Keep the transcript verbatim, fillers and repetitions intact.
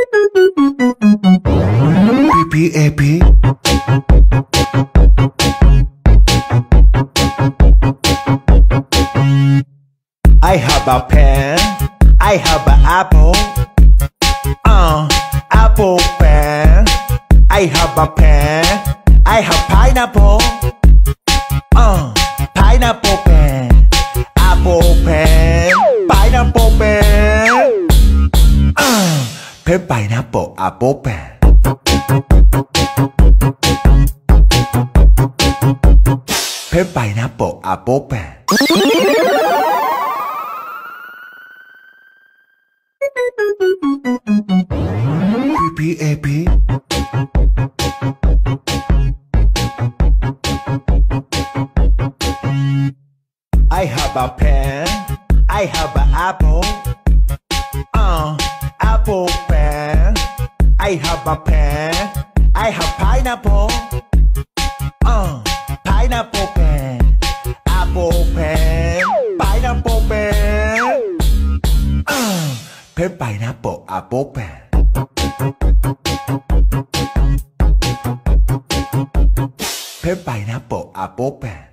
P P A P. I have a pen, I have an apple, uh, apple pen. I have a pen, I have pineapple, uh, pineapple pen, apple pen, pineapple pen, uh, pen pineapple apple pen. Pen pineapple apple pen. P P A P. I have a pen, I have an apple, uh, apple pen. I have a pen, I have pineapple, uh, pineapple pen, apple pen, pineapple pen, uh, pen pineapple apple pen. Pen pineapple apple pen.